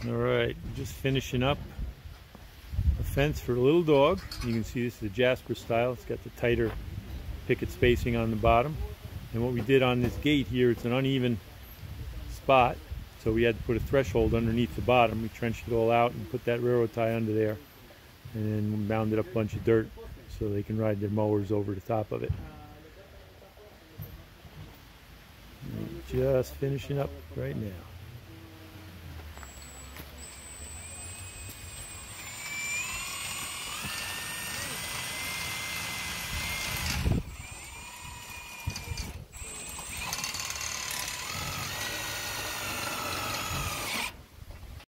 Alright, just finishing up a fence for a little dog. You can see this is a Jasper style. It's got the tighter picket spacing on the bottom. And what we did on this gate here, it's an uneven spot, so we had to put a threshold underneath the bottom. We trenched it all out and put that railroad tie under there, and then mounded up a bunch of dirt so they can ride their mowers over the top of it. And just finishing up right now.